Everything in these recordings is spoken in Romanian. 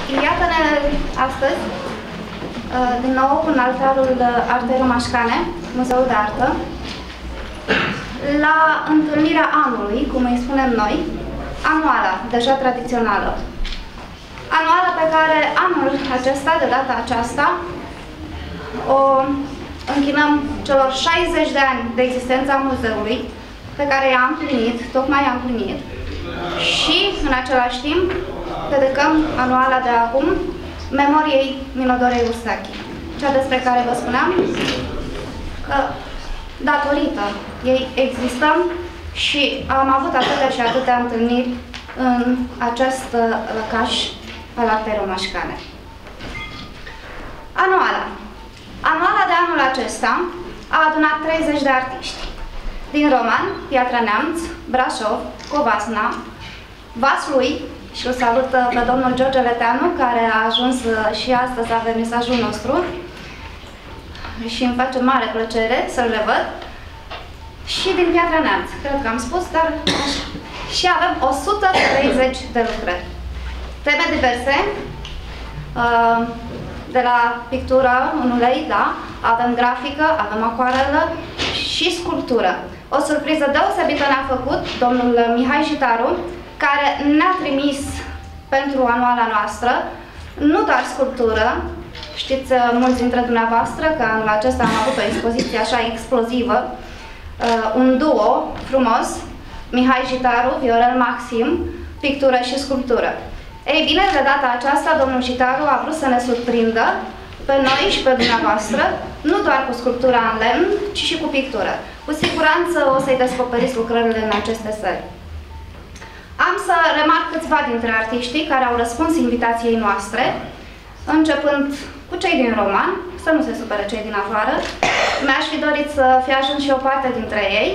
Iată-ne astăzi, din nou, în altarul Artei Romașcane, Muzeul de Artă, la întâlnirea anului, cum îi spunem noi, anuala, deja tradițională. Anuala pe care anul acesta, de data aceasta, o închinăm celor 60 de ani de existența muzeului, pe care i-a împlinit, tocmai i-a împlinit, și, în același timp, dedicăm anuala de acum memoriei Minodorei Ursachi, cea despre care vă spuneam că, datorită ei, existăm și am avut atâtea și atâtea întâlniri în acest lăcaș al Artei Romașcane. Anuala. Anuala de anul acesta a adunat 30 de artiști din Roman, Piatra Neamț, Brașov, Covasna, Vaslui, și îl salut pe domnul George Leteanu, care a ajuns și astăzi la vernisajul nostru și îmi face mare plăcere să-l revăd, și din Piatra Neamț, cred că am spus, dar așa. Și avem 130 de lucrări. Teme diverse, de la pictură în ulei, da, avem grafică, avem acoarelă și sculptură. O surpriză deosebită ne-a făcut domnul Mihai Jitaru, care ne-a trimis pentru anuala noastră nu doar sculptură. Știți mulți dintre dumneavoastră că anul acesta am avut o expoziție așa explozivă, un duo frumos, Mihai Jitaru, Viorel Maxim, pictură și sculptură. Ei bine, de data aceasta, domnul Jitaru a vrut să ne surprindă pe noi și pe dumneavoastră, nu doar cu sculptura în lemn, ci și cu pictură. Cu siguranță o să-i descoperiți lucrările în aceste săli. Am să remarc câțiva dintre artiștii care au răspuns invitației noastre, începând cu cei din Roman, să nu se supere cei din afară. Mi-aș fi dorit să fi ajuns și o parte dintre ei.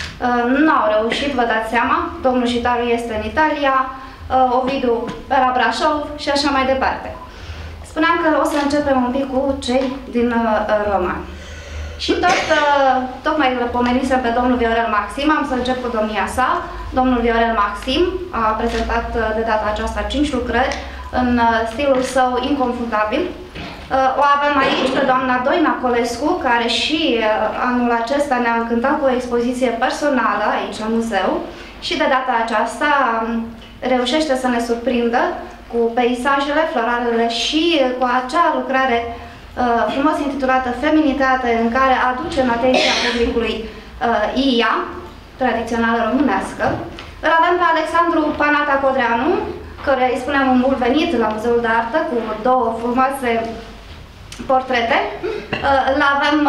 Nu au reușit, vă dați seama. Domnul Jitaru este în Italia, Ovidiu pe la Brașov și așa mai departe. Spuneam că o să începem un pic cu cei din Roman. Și tocmai îl pomenisem pe domnul Viorel Maxim, am să încep cu domnia sa. Domnul Viorel Maxim a prezentat de data aceasta 5 lucrări în stilul său inconfundabil. O avem aici pe doamna Doina Colescu, care și anul acesta ne-a încântat cu o expoziție personală aici la muzeu și de data aceasta reușește să ne surprindă cu peisajele, floralele și cu acea lucrare frumos intitulată Feminitate, în care aduce în atenția publicului Ia, tradițională românească. Îl avem pe Alexandru Panata Codreanu, care îi spunem un bun venit la Muzeul de Artă, cu două frumoase portrete. Îl avem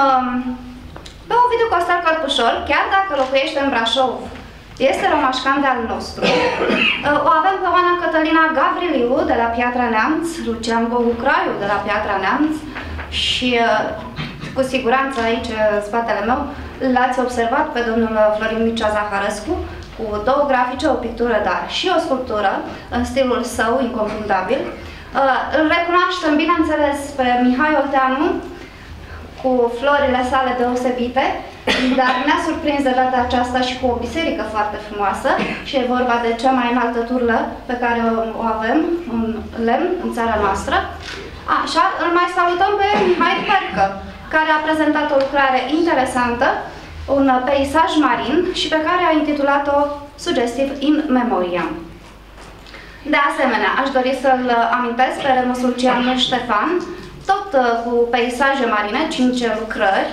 pe Ovidiu Costel Cărpușor, chiar dacă locuiește în Brașov, este romașcan de al nostru. O avem pe Oana Cătălina Gavriliu de la Piatra Neamț, Lucian Bogu Craiu de la Piatra Neamț și cu siguranță aici, în spatele meu, l-ați observat pe domnul Florin Mircea Zaharescu, cu două grafice, o pictură, dar și o sculptură, în stilul său inconfundabil. Îl recunoaștem, bineînțeles, pe Mihai Olteanu, cu florile sale deosebite, dar ne-a surprins de data aceasta și cu o biserică foarte frumoasă, și e vorba de cea mai înaltă turlă pe care o avem în lemn în țara noastră. Așa, îl mai salutăm pe Mihai Percă, care a prezentat o lucrare interesantă, un peisaj marin, și pe care a intitulat-o sugestiv In Memoriam. De asemenea, aș dori să-l amintesc pe Remus Lucian Ștefan, tot cu peisaje marine, 5 lucrări.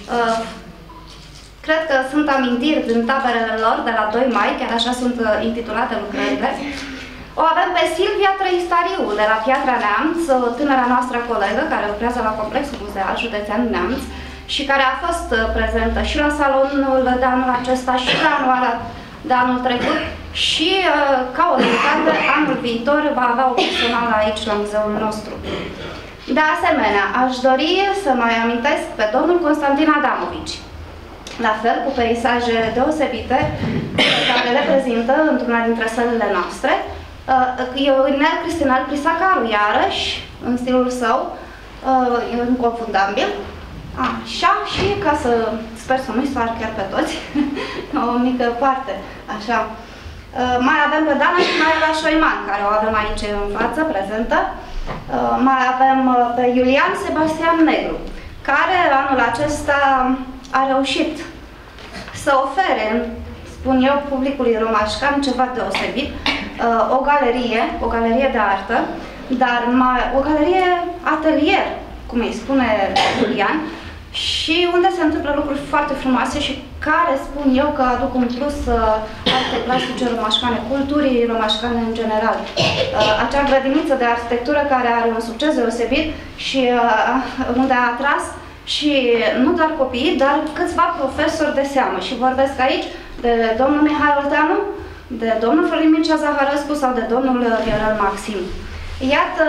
Cred că sunt amintiri din taberele lor de la 2 mai, chiar așa sunt intitulate lucrările. O avem pe Silvia Trăistariu de la Piatra Neamț, tânăra noastră colegă care lucrează la Complexul Muzeal Județean Neamț și care a fost prezentă și la salonul de anul acesta și la anuala de anul trecut și ca o noutate, anul viitor va avea o personală aici la muzeul nostru. De asemenea, aș dori să mai amintesc pe domnul Constantin Adamovici, la fel cu peisaje deosebite care le prezintă într-una dintre sălile noastre. Ionel Cristinel Prisacaru, iarăși, în stilul său, inconfundabil. Așa, și ca să sper să nu-i soar chiar pe toți, o mică parte, așa. Mai avem pe Dana și Maela Șoiman, care o avem aici în față, prezentă. Mai avem pe Iulian Sebastian Negru, care anul acesta a reușit să ofere, spun eu, publicului romașcan ceva deosebit, o galerie de artă, dar o galerie atelier, cum îi spune Iulian, și unde se întâmplă lucruri foarte frumoase și care spun eu că aduc un plus arte plastice romașcane, culturii romașcane în general. Acea grădiniță de arhitectură care are un succes deosebit și unde a atras și nu doar copiii, dar câțiva profesori de seamă. Și vorbesc aici de domnul Mihai Olteanu, de domnul Florin Mircea Zaharescu sau de domnul Viorel Maxim. Iată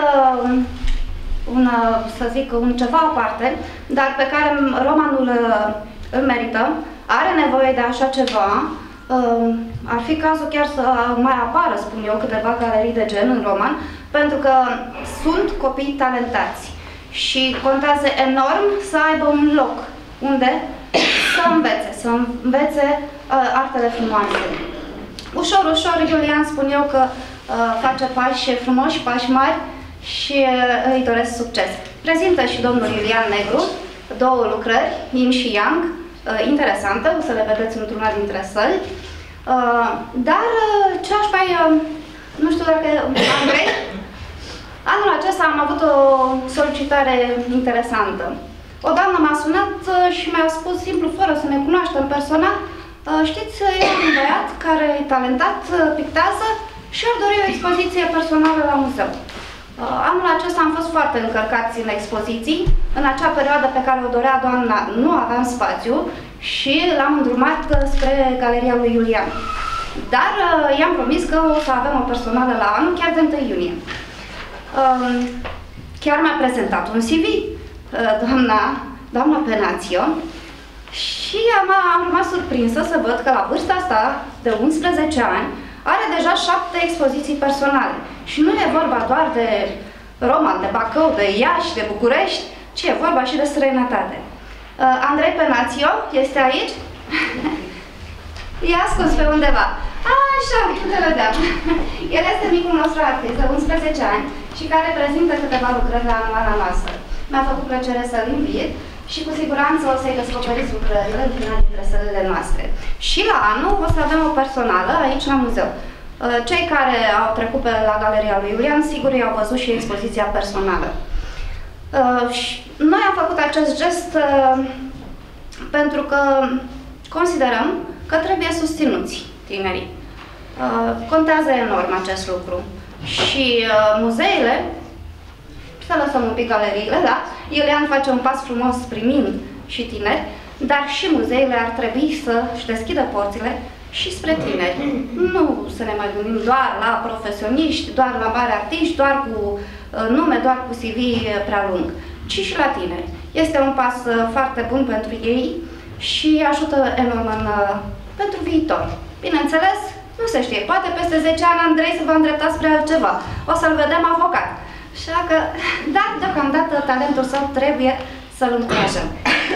să zic, un ceva aparte, dar pe care romanul îl merită, are nevoie de așa ceva. Ar fi cazul chiar să mai apară, spun eu, câteva galerii de gen în roman, pentru că sunt copii talentați și contează enorm să aibă un loc unde să învețe artele frumoase. Ușor, ușor, Iulian, spun eu că face pași frumoși, pași mari și îi doresc succes. Prezintă și domnul Iulian Negru două lucrări, Yin și Yang, interesante, o să le vedeți într-una dintre săli. Dar ce aș mai... nu știu dacă... Andrei? Anul acesta am avut o solicitare interesantă. O doamnă m-a sunat și mi-a spus simplu, fără să ne cunoaștem personal, știți, e un băiat care e talentat, pictează și ar dori o expoziție personală la muzeu. Anul acesta am fost foarte încărcați în expoziții. În acea perioadă pe care o dorea doamna nu aveam spațiu și l-am îndrumat spre galeria lui Iulian. Dar i-am promis că o să avem o personală la anul, chiar de 1 iunie. Chiar mi-a prezentat un CV, doamna Penațio, și am rămas surprinsă să văd că la vârsta asta, de 11 ani, are deja 7 expoziții personale. Și nu e vorba doar de Roman, de Bacău, de Iași, de București, ci e vorba și de străinătate. Andrei Penațio este aici? E ascuns pe undeva. Așa, nu te vedeam. El este micul nostru artist de 11 ani și care prezintă câteva lucrări la anuala noastră. Mi-a făcut plăcere să-l invit și cu siguranță o să-i descoperiți lucrările într-una dintre sălile noastre. Și la anul o să avem o personală aici la muzeu. Cei care au trecut pe la galeria lui Iulian, sigur, i-au văzut și expoziția personală. Noi am făcut acest gest pentru că considerăm că trebuie susținuți tinerii. Contează enorm acest lucru. Și muzeile, să lăsăm un pic galeriile, da? Iulian face un pas frumos primind și tineri, dar și muzeile ar trebui să-și deschidă porțile și spre tineri. Nu să ne mai gândim doar la profesioniști, doar la mari artiști, doar cu nume, doar cu CV prea lung, ci și la tineri. Este un pas foarte bun pentru ei și ajută enorm pentru viitor. Bineînțeles, nu se știe, poate peste 10 ani Andrei se va îndrepta spre altceva. O să-l vedem avocat. Așa că, dar deocamdată talentul său trebuie să-l încurajăm.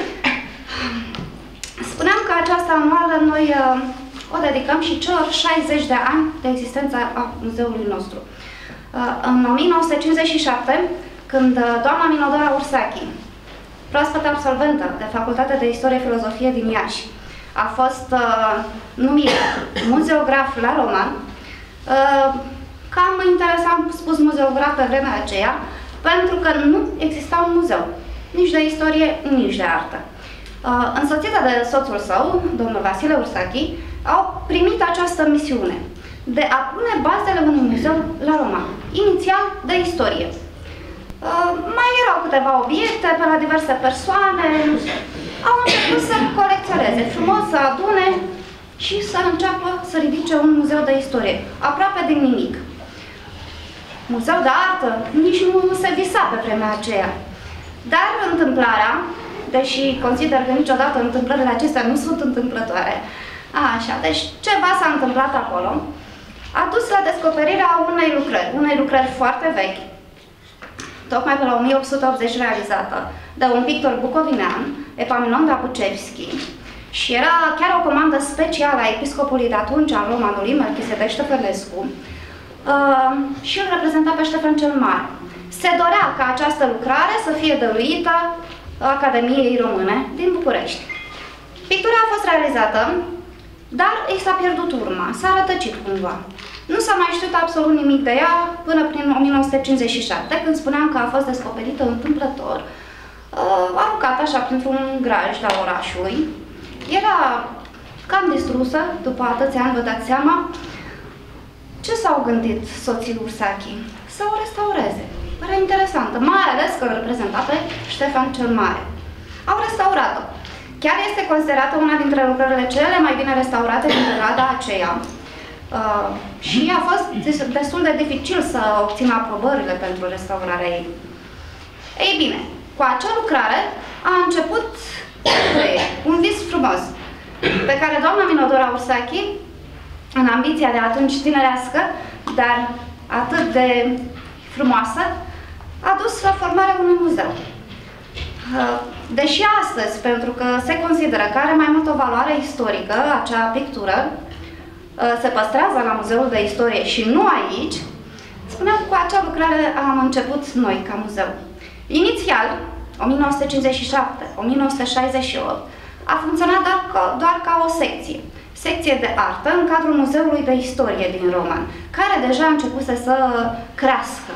Spuneam că această anuală noi o dedicăm și celor 60 de ani de existență a muzeului nostru. În 1957, când doamna Minodora Ursachi, proaspăt absolventă de Facultatea de Istorie-Filozofie din Iași, a fost numită muzeograf la roman, cam interesant spus muzeograf pe vremea aceea, pentru că nu exista un muzeu, nici de istorie, nici de artă. Însoțită de soțul său, domnul Vasile Ursachi, au primit această misiune de a pune bazele unui muzeu la roman, inițial de istorie. Mai erau câteva obiecte pe la diverse persoane, au început să colecționeze frumos, să adune și să înceapă să ridice un muzeu de istorie, aproape din nimic. Muzeu de artă nici nu se visa pe vremea aceea. Dar întâmplarea, deși consider că niciodată întâmplările acestea nu sunt întâmplătoare, așa, deci ceva s-a întâmplat acolo, a dus la descoperirea unei lucrări foarte vechi, tocmai pe la 1880 realizată, de un pictor bucovinean, Epaminon Dabucevski, și era chiar o comandă specială a episcopului de atunci al romanului, Melchisedec Ștefănescu, și îl reprezenta pe Ștefan cel Mare. Se dorea ca această lucrare să fie dăruită Academiei Române din București. Pictura a fost realizată, dar i s-a pierdut urma, s-a rătăcit cumva. Nu s-a mai știut absolut nimic de ea până prin 1957, când spuneam că a fost descoperită întâmplător, aruncată așa printr-un graj la orașului. Era cam distrusă, după atâția ani, vă dați seama. Ce s-au gândit soții Ursachi? Să o restaureze. Părea interesantă, mai ales că îl reprezenta pe Ștefan cel Mare. Au restaurat-o. Chiar este considerată una dintre lucrările cele mai bine restaurate din perioada aceea. Și a fost destul de dificil să obțină aprobările pentru restaurarea ei. Ei bine, cu acea lucrare a început un vis frumos, pe care doamna Minodora Ursachi, în ambiția de atunci tinerească, dar atât de frumoasă, a dus la formarea unui muzeu. Deși astăzi, pentru că se consideră că are mai mult o valoare istorică, acea pictură se păstrează la Muzeul de Istorie și nu aici, spuneam că cu acea lucrare am început noi ca muzeu. Inițial, 1957-1968, a funcționat doar ca o secție de artă în cadrul Muzeului de Istorie din Roman, care deja a început să crească.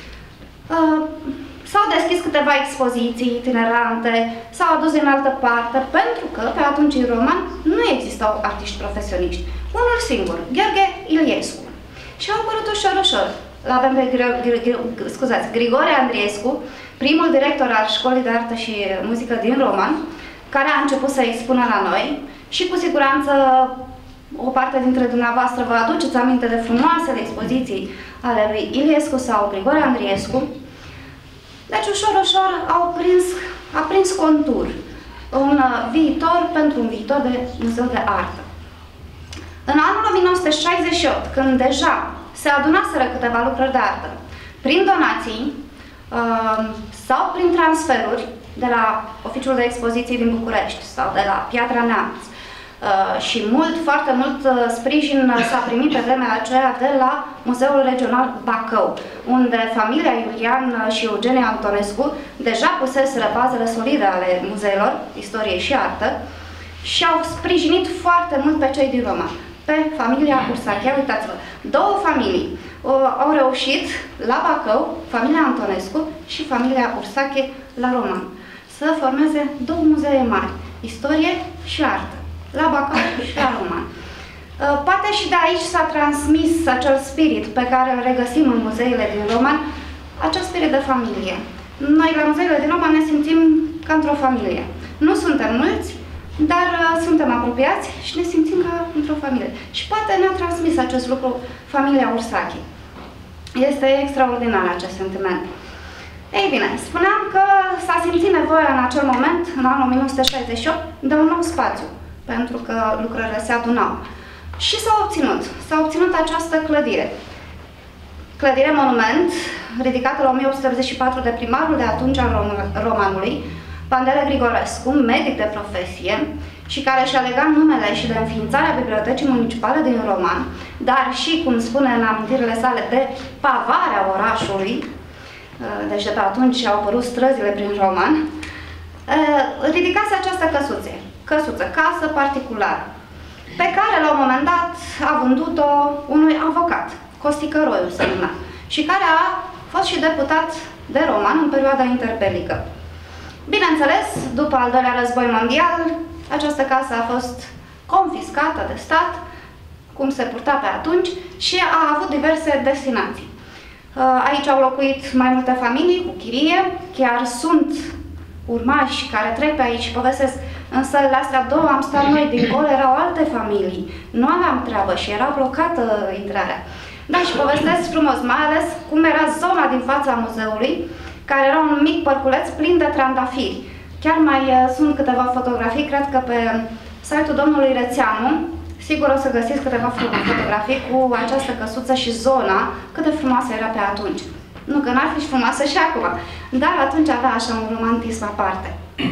S-au deschis câteva expoziții itinerante, s-au adus din altă parte, pentru că pe atunci în Roman nu existau artiști profesioniști. Unul singur, Gheorghe Iliescu. Și au apărut ușor. L-avem pe Grigore Andriescu, primul director al Școlii de Artă și Muzică din Roman, care a început să expună la noi și cu siguranță o parte dintre dumneavoastră vă aduceți aminte de frumoasele expoziții ale lui Iliescu sau Grigore Andriescu. Deci, ușor a prins contur un viitor pentru un viitor de muzeu de artă. În anul 1968, când deja se adunaseră câteva lucrări de artă, prin donații sau prin transferuri de la Oficiul de Expoziții din București sau de la Piatra Neamț, și foarte mult sprijin s-a primit pe vremea aceea de la Muzeul Regional Bacău, unde familia Iulian și Eugenia Antonescu deja puseseră bazele solide ale muzeelor, istorie și artă, și au sprijinit foarte mult pe cei din Roma, pe familia Ursachi. Uitați-vă, două familii au reușit la Bacău, familia Antonescu și familia Ursachi la Roman, să formeze două muzee mari, istorie și artă, la Bacău și la Roman. Poate și de aici s-a transmis acel spirit pe care îl regăsim în muzeele din Roman, acel spirit de familie. Noi la muzeele din Roman ne simțim ca într-o familie. Nu suntem mulți, dar suntem apropiați și ne simțim ca într-o familie. Și poate ne-a transmis acest lucru familia Ursachi. Este extraordinar acest sentiment. Ei bine, spuneam că s-a simțit nevoia în acel moment, în anul 1968, de un nou spațiu, pentru că lucrările se adunau. Și s-a obținut această clădire. Clădire monument, ridicată la 1884 de primarul de atunci al Romanului, Pandele Grigorescu, medic de profesie, și care și-a legat numele și de înființarea Bibliotecii Municipale din Roman, dar și, cum spune în amintirile sale, de pavarea orașului, deci de pe atunci au apărut străzile prin Roman, ridicase această căsuță, casă particulară, pe care la un moment dat a vândut-o unui avocat, Costi Căroiu se numea, și care a fost și deputat de Roman în perioada interbelică. Bineînțeles, după al doilea război mondial, această casă a fost confiscată de stat, cum se purta pe atunci, și a avut diverse destinații. Aici au locuit mai multe familii cu chirie, chiar sunt urmași care trec pe aici și povestesc. În sălile astea două am stat noi, dincolo erau alte familii. Nu aveam treabă și era blocată intrarea. Da, și povestesc frumos, mai ales cum era zona din fața muzeului, care era un mic părculeț plin de trandafiri. Chiar mai sunt câteva fotografii, cred că pe site-ul domnului Rețeanu, sigur o să găsiți câteva fotografii cu această căsuță și zona, cât de frumoasă era pe atunci. Nu că n-ar fi frumoasă și acum, dar atunci avea așa un romantism aparte.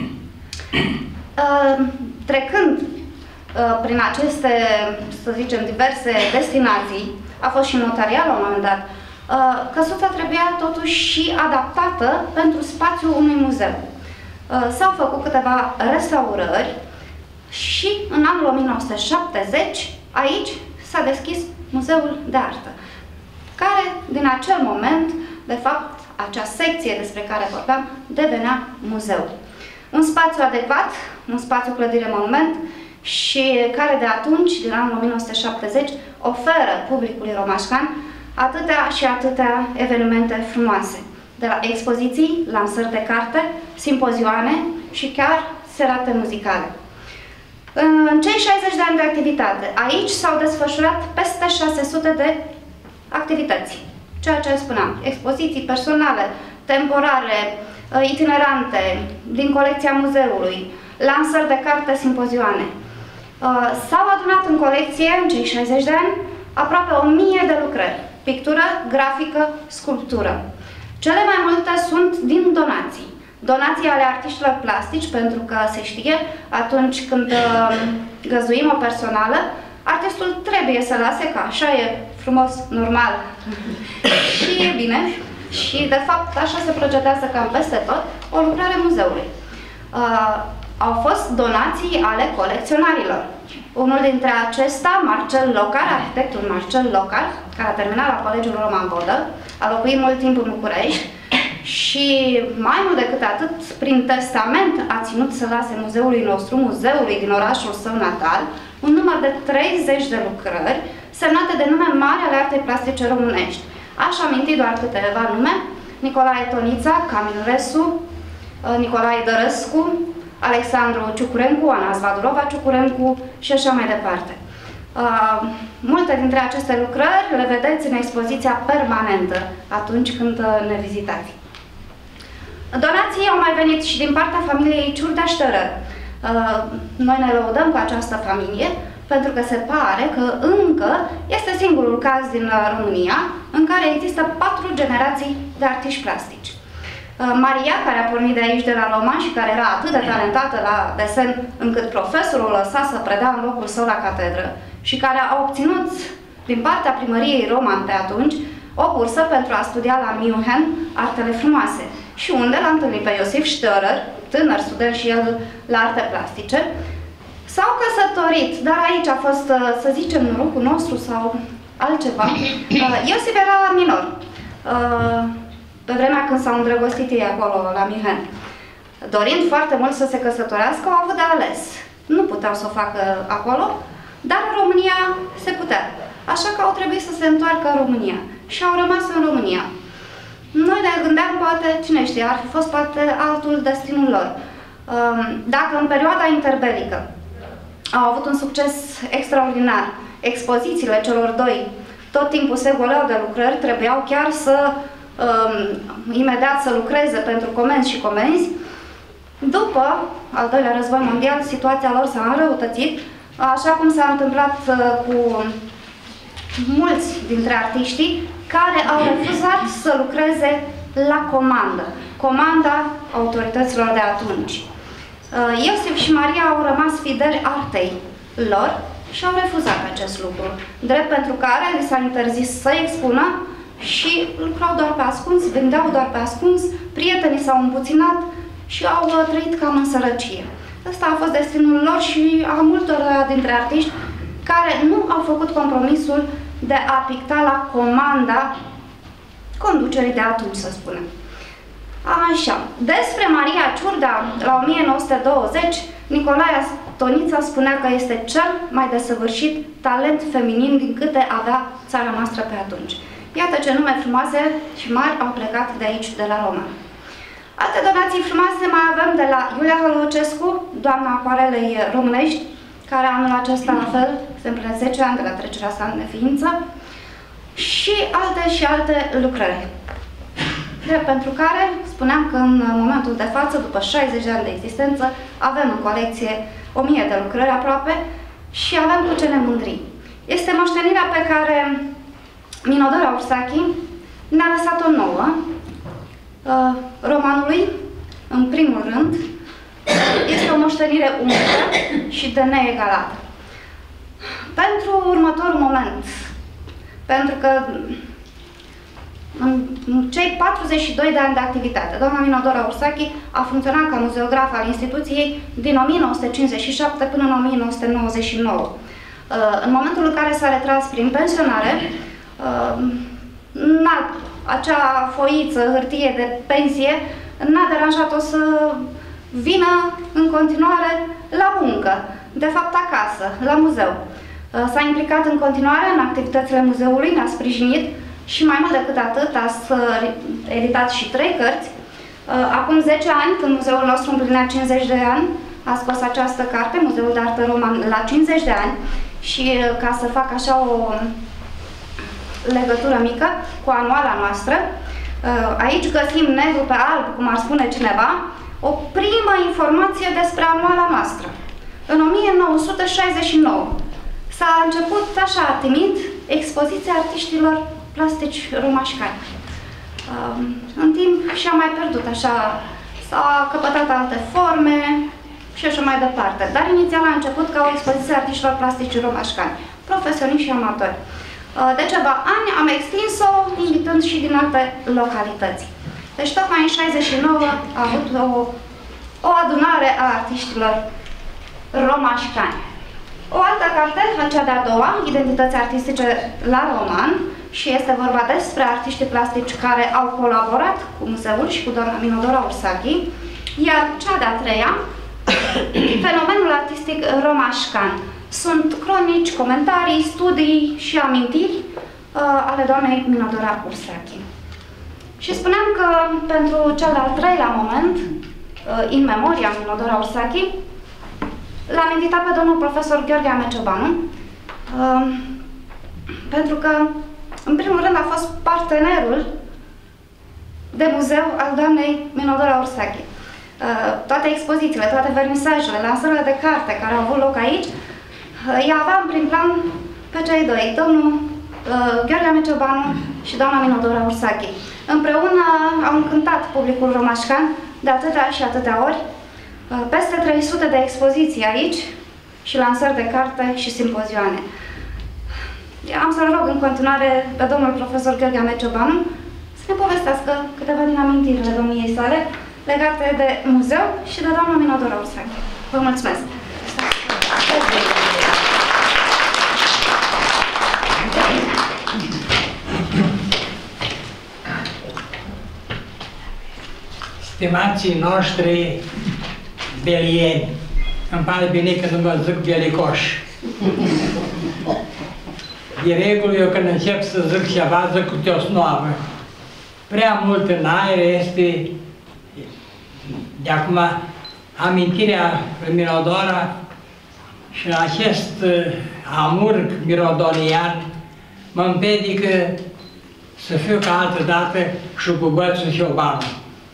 Trecând prin aceste, să zicem, diverse destinații, a fost și notariat la un moment dat, Căsuța trebuia totuși și adaptată pentru spațiul unui muzeu. S-au făcut câteva restaurări și în anul 1970 aici s-a deschis Muzeul de Artă, care din acel moment, de fapt, acea secție despre care vorbeam, devenea muzeu. Un spațiu adecvat, un spațiu clădire-monument și care de atunci, din anul 1970, oferă publicului romașcan atâtea și atâtea evenimente frumoase. De la expoziții, lansări de carte, simpozioane și chiar serate muzicale. În cei 60 de ani de activitate, aici s-au desfășurat peste 600 de activități. Ceea ce spuneam, expoziții personale, temporare, itinerante, din colecția muzeului, lansări de carte, simpozioane. S-au adunat în colecție, în cei 60 de ani, aproape 1000 de lucrări. Pictură, grafică, sculptură. Cele mai multe sunt din donații. Donații ale artiștilor plastici, pentru că se știe, atunci când găzduim o personală, artistul trebuie să lase, că așa e frumos, normal și e bine. Și, de fapt, așa se procedează cam peste tot, o lucrare muzeului. Au fost donații ale colecționarilor. Unul dintre acesta, Marcel Locar, arhitectul Marcel Locar, care a terminat la Colegiul Roman Vodă, a locuit mult timp în București și, mai mult decât atât, prin testament a ținut să lase muzeului nostru, muzeului din orașul său natal, un număr de 30 de lucrări semnate de nume mari ale artei plastice românești. Aș aminti doar câteva nume: Nicolae Tonița, Camil Resu, Nicolae Dărăscu, Alexandru Ciucurencu, Ana Zvadurova Ciucurencu și așa mai departe. Multe dintre aceste lucrări le vedeți în expoziția permanentă atunci când ne vizitați. Donații au mai venit și din partea familiei Ciurda-Ștărăr. Noi ne lăudăm cu această familie pentru că se pare că încă este singurul caz din România în care există 4 generații de artiști plastici. Maria, care a pornit de aici, de la Roma, și care era atât de talentată la desen încât profesorul o lăsa să predea în locul său la catedră și care a obținut din partea primăriei Roman pe atunci o bursă pentru a studia la München artele frumoase, și unde l-a întâlnit pe Iosif Störrer, tânăr student și el la arte plastice. S-au căsătorit, dar aici a fost, să zicem, norocul nostru sau altceva. Iosif era minor. Pe vremea când s-au îndrăgostit ei acolo, la München. Dorind foarte mult să se căsătorească, au avut de ales. Nu puteau să o facă acolo, dar în România se putea. Așa că au trebuit să se întoarcă în România. Și au rămas în România. Noi ne gândeam, poate, cine știe, ar fi fost poate altul destinul lor. Dacă în perioada interbelică au avut un succes extraordinar, expozițiile celor doi tot timpul se goleau de lucrări, trebuiau chiar să imediat să lucreze pentru comenzi și comenzi. După al doilea război mondial, situația lor s-a înrăutățit, așa cum s-a întâmplat cu mulți dintre artiștii care au refuzat să lucreze la comandă, comanda autorităților de atunci. Iosif și Maria au rămas fideli artei lor și au refuzat acest lucru, drept pentru care li s-a interzis să expună și lucrau doar pe ascuns, vindeau doar pe ascuns, prietenii s-au împuținat și au trăit cam în sărăcie. Ăsta a fost destinul lor și a multor dintre artiști care nu au făcut compromisul de a picta la comanda conducerii de atunci, să spunem. Așa, despre Maria Ciurda, la 1920, Nicolae Tonița spunea că este cel mai desăvârșit talent feminin din câte avea țara noastră pe atunci. Iată ce nume frumoase și mari au plecat de aici, de la Roma. Alte donații frumoase mai avem de la Iulia Hălăucescu, doamna acoarelei românești, care anul acesta, la fel, se împlină 10 ani de la trecerea sa în neființă, și alte lucrări. Pentru care spuneam că în momentul de față, după 60 de ani de existență, avem în colecție 1000 de lucrări aproape și avem cu ce ne mândri. Este moștenirea pe care Minodora Ursachi ne-a lăsat-o nouă, romanului, în primul rând. Este o moștenire unică și de neegalată. Pentru următorul moment, pentru că în cei 42 de ani de activitate. Doamna Minodora Ursachi a funcționat ca muzeograf al instituției din 1957 până în 1999. În momentul în care s-a retras prin pensionare, acea foiță, hârtie de pensie, n-a deranjat-o să vină în continuare la muncă, de fapt acasă, la muzeu. S-a implicat în continuare în activitățile muzeului, ne-a sprijinit și mai mult decât atât a editat și 3 cărți. Acum 10 ani, când muzeul nostru împlinea 50 de ani, a scos această carte, Muzeul de Artă Roman, la 50 de ani. Și ca să fac așa o legătură mică cu anuala noastră, aici găsim negru pe alb, cum ar spune cineva, o primă informație despre anuala noastră. În 1969 s-a început așa timid expoziția artiștilor plastici romașcani. În timp și-a mai pierdut, așa, s-a căpătat alte forme și așa mai departe. Dar inițial a început ca o expoziție a artiștilor plastici romașcani, profesioniști și amatori. De ceva ani am extins-o, invitând și din alte localități. Deci tocmai în 69 a avut o adunare a artiștilor romașcani. O altă carte, cea de-a doua, Identități artistice la roman, și este vorba despre artiștii plastici care au colaborat cu muzeul și cu doamna Minodora Ursachi, iar cea de-a treia, Fenomenul artistic romașcan. Sunt cronici, comentarii, studii și amintiri ale doamnei Minodora Ursachi. Și spuneam că pentru cel de-al treilea moment, in memoria Minodora Ursachi, l-am invitat pe domnul profesor Gheorghe Ameciobanu, pentru că, în primul rând, a fost partenerul de muzeu al doamnei Minodora Ursachi. Toate expozițiile, toate vernisajele, lansările de carte care au avut loc aici, ea avea în prim plan pe cei doi, domnul Gheorghe Ameciobanu și doamna Minodora Ursachi. Împreună au încântat publicul romașcan de atâtea și atâtea ori, peste 300 de expoziții aici și lansări de carte și simpozioane. Am să-l rog în continuare pe domnul profesor Gheorghe Ameciobanu să ne povestească câteva din amintirile domniei sale legate de muzeu și de doamna Minodora Ursachi. Vă mulțumesc! Stimații noștri belieni, îmi pare bine că nu vă zic belicoși. De regulă, eu când încep să zic ceva, zic cu teosnoavă. Prea mult în aer este, de acum, amintirea lui Minodora și acest amurg mirodonian mă împedică să fiu ca altă dată și cu bățul și Obama.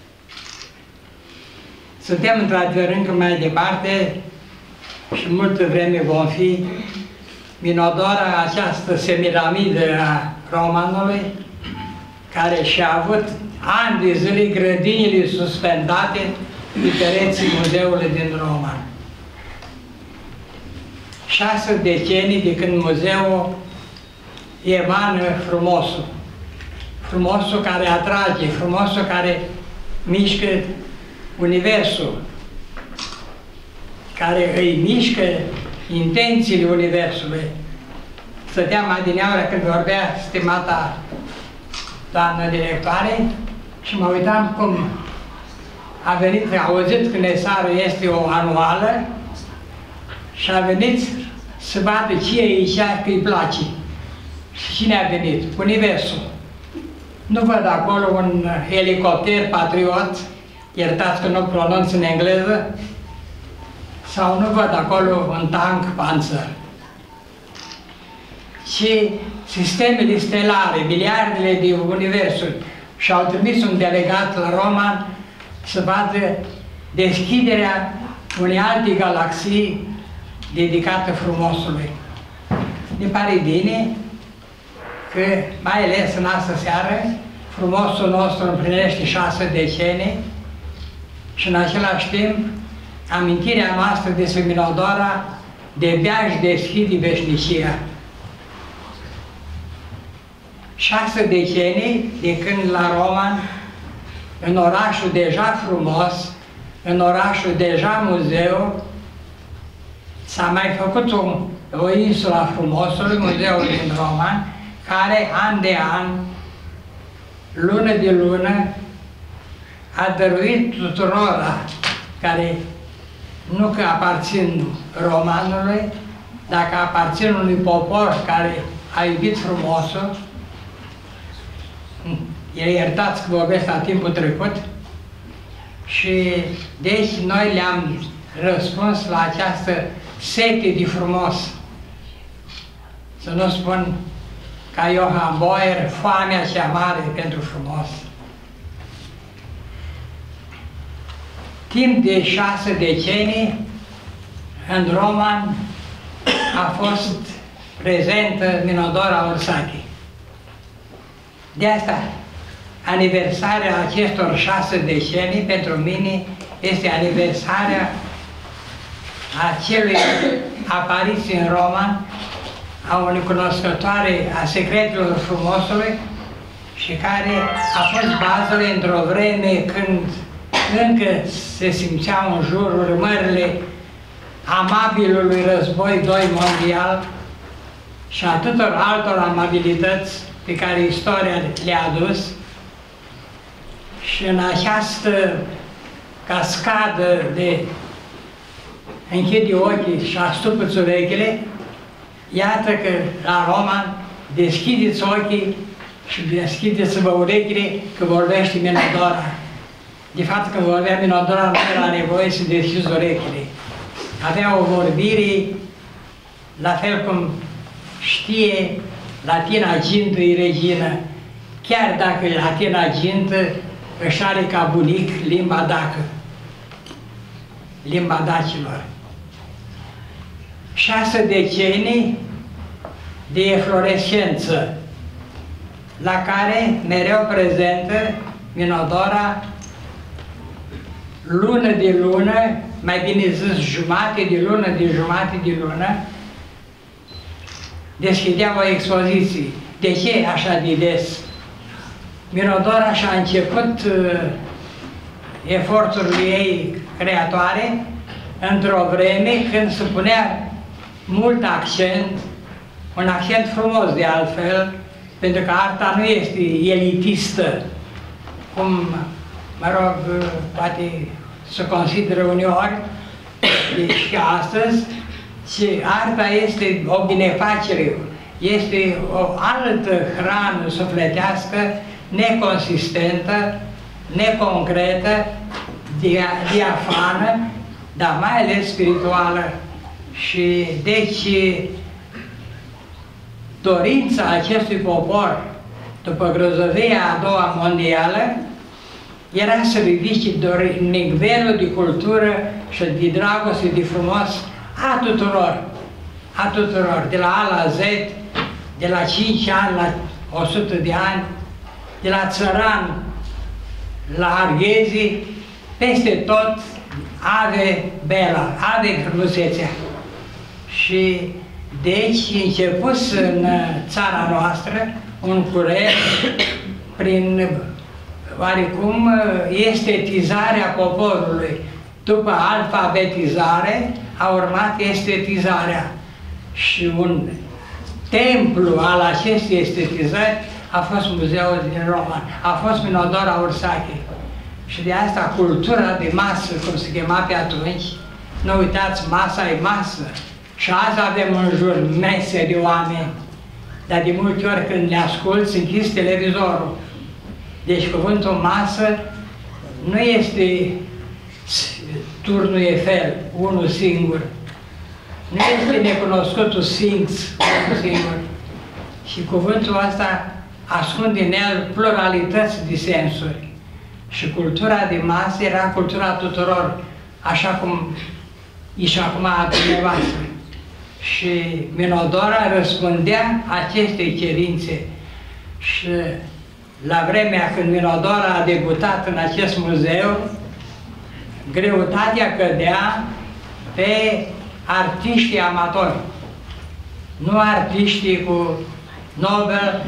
Suntem într-adevăr încă mai departe și multă vreme vom fi. Minodora, această semiramidă a romanului, care și-a avut ani de zile grădinile suspendate pe pereții muzeului din Roman. 6 decenii de când muzeul emană frumosul. Frumosul care atrage, frumosul care mișcă universul, care îi mișcă intențiile universului. Stăteam adineaură când vorbea stimata doamnă directoare și mă uitam cum a venit, a auzit că Nesarul este o anuală și a venit să vadă ce e aici, că îi place. Și cine a venit? Universul. Nu văd acolo un elicopter patriot, iertați că nu pronunț în engleză, sau nu văd acolo un tank Panzer. Și sistemele stelare, miliardele de universuri, și-au trimis un delegat la Roma să vadă deschiderea unei alte galaxii dedicată frumosului. Ne pare bine că, mai ales în astă seară, frumosul nostru împlinește 6 decenii și în același timp amintirea noastră despre Minodora de-abia își deschide veșnicia. 6 decenii de când la Roman, în orașul deja frumos, în orașul deja muzeu, s-a mai făcut o insulă frumosului, muzeul din Roman, care an de an, lună de lună, a dăruit tuturora care nu că aparțin romanului, dacă aparțin unui popor care a iubit frumosul, iertați că vorbesc la timpul trecut, și deci noi le-am răspuns la această sete de frumos. Să nu spun ca Johann Boyer, foamea cea mare pentru frumos. Timp de 6 decenii, în Roman a fost prezentă Minodora Ursache. De asta, aniversarea acestor 6 decenii, pentru mine, este aniversarea acelui apariție în Roman a unei cunoscătoare a secretelor frumosului și care a fost bazele într-o vreme când încă se simțeau în jur urmările amabilului război mondial și atâtor altor amabilități pe care istoria le-a adus. Și în această cascadă de închide ochii și astupă-ți urechile, iată că la Roman deschideți ochii și deschideți-vă urechile că vorbește Minodora. De fapt, când vorbea Minodora, nu era nevoie să deschizi urechile. Avea o vorbire, la fel cum știe Latina Gintă e regină, chiar dacă Latina Gintă își are ca bunic limba dacă, limba dacilor. 6 decenii de eflorescență, la care mereu prezentă Minodora, lună de lună, mai bine zis jumate de lună de jumate de lună, deschidea o expoziție. De ce așa de des? Minodora și-a început eforturile ei creatoare într-o vreme când se punea mult accent, un accent frumos de altfel, pentru că arta nu este elitistă, cum, mă rog, poate se consideră uneori, și astăzi, și arta este o binefacere, este o altă hrană sufletească, neconsistentă, neconcretă, diafană, dar mai ales spirituală. Și deci dorința acestui popor după grozăvia a doua mondială era să ridice nivelul de cultură și de dragoste, de frumos a tuturor, de la A la Z, de la 5 ani la 100 de ani, de la țăran la arghezi, peste tot ave bela, ave frumusețea. Și deci începus în țara noastră un curent prin oarecum estetizarea poporului. După alfabetizare a urmat estetizarea și un templu al acestei estetizări a fost muzeul din Roman, a fost Minodora Ursache. Și de asta cultura de masă, cum se chema pe atunci, nu uitați, masa e masă. Și azi avem în jur mese de oameni, dar de multe ori când le asculți, închizi televizorul. Deci cuvântul masă nu este turnul Eiffel, unul singur. Nu este necunoscutul Sfinx, unul singur. Și cuvântul ăsta ascunde în el pluralități de sensuri. Și cultura de masă era cultura tuturor, așa cum e și acum a dumneavoastră. Și Minodora răspundea acestei cerințe. Și la vremea când Minodora a debutat în acest muzeu, greutatea cădea pe artiștii amatori. Nu artiștii cu Nobel,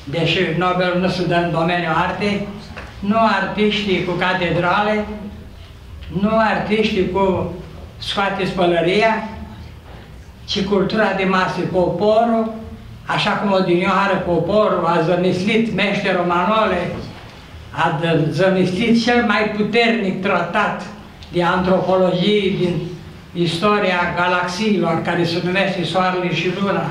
deși Nobel nu se dă în domeniul artei, nu artiștii cu catedrale, nu artiștii cu scoate spălăria, ci cultura de masă. Poporul, așa cum odinioară poporul a zămislit meșterul Manole, a zămislit cel mai puternic tratat de antropologie din istoria galaxiilor, care se numește Soarele și Luna.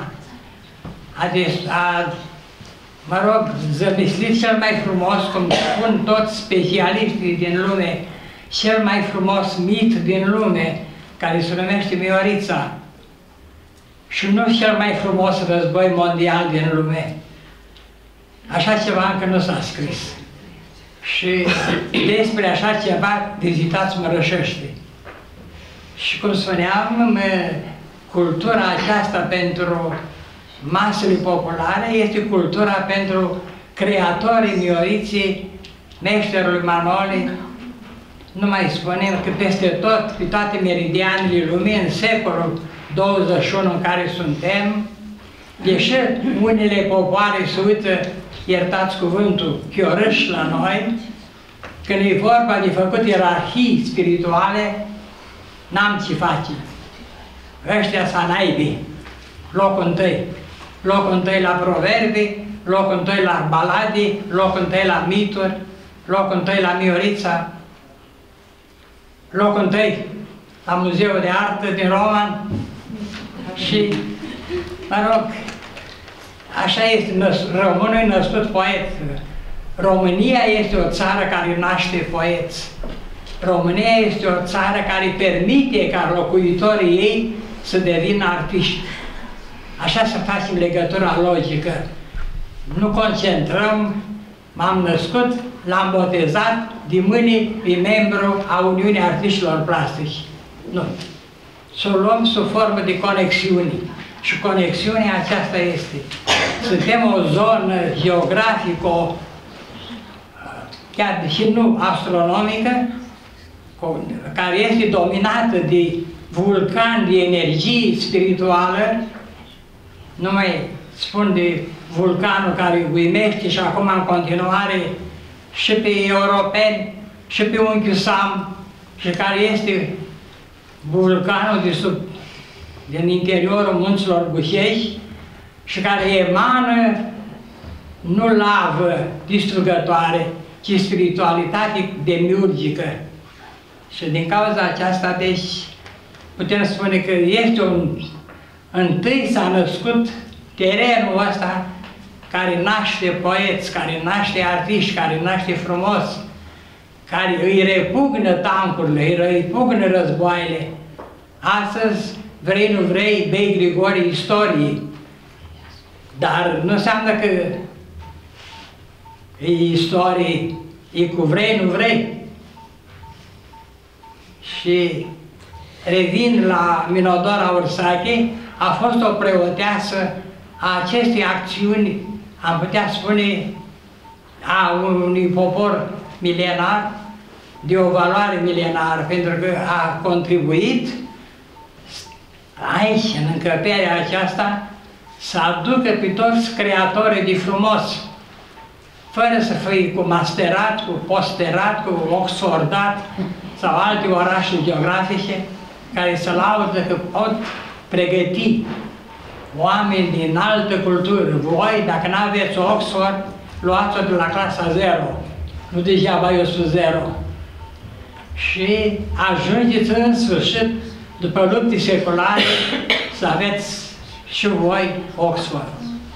Mă rog, zămislit cel mai frumos, cum spun toți specialiștii din lume, cel mai frumos mit din lume, care se numește Miorița. Și nu cel mai frumos război mondial din lume. Așa ceva încă nu s-a scris. Și despre așa ceva vizitați Mărășește. Și cum spuneam, cultura aceasta pentru masele populare este cultura pentru creatorii Mioriței, meșterului Manole. Nu mai spunem că peste tot, pe toate meridianele lumii, în secolul 21 în care suntem, deși unele popoare se uită, iertați cuvântul, chiorâși la noi, când e vorba de făcut ierarhii spirituale, n-am ce face. Ăștia s-a naibii, locul întâi. Locul întâi la proverbi, locul întâi la balade, locul întâi la mituri, locul întâi la Miorița, locul întâi la Muzeul de Artă din Roman și, mă rog, așa este, românul e născut poet. România este o țară care naște poeți. România este o țară care permite ca locuitorii ei să devină artiști. Așa să facem legătura logică. Nu concentrăm, m-am născut, l-am botezat, de mâini e membru a Uniunii Artiștilor Plastici. Nu. Să o luăm sub formă de conexiuni. Și conexiunea aceasta este. Suntem o zonă geografică, chiar și nu astronomică, care este dominată de vulcan de energie spirituală. Nu mai spun de vulcanul care uimește și acum în continuare și pe europeni, și pe unchiul Sam, și care este vulcanul din interiorul munților Bușești și care emană nu lavă distrugătoare, ci spiritualitate demiurgică. Și din cauza aceasta, deci, putem spune că este întâi s-a născut terenul ăsta care naște poeți, care naște artiști, care naște frumos, care îi repugnă tancurile, îi repugnă războaiele. Astăzi, vrei, nu vrei, bei Grigore istorie. Dar nu înseamnă că e istorie, e cu vrei, nu vrei. Și revin la Minodora Ursache, a fost o preoteasă a acestei acțiuni, am putea spune, a unui popor milenar, de o valoare milenară, pentru că a contribuit aici, în încăperea aceasta, să aducă pe toți creatorii de frumos, fără să fie cu masterat, cu posterat, cu oxfordat sau alte orașe geografice, care să laudă că pot pregăti oameni din altă cultură. Voi, dacă nu aveți Oxford, luați-o de la clasa 0. Nu degeaba eu sunt 0. Și ajungeți în sfârșit, după lupte seculare, să aveți și voi Oxford.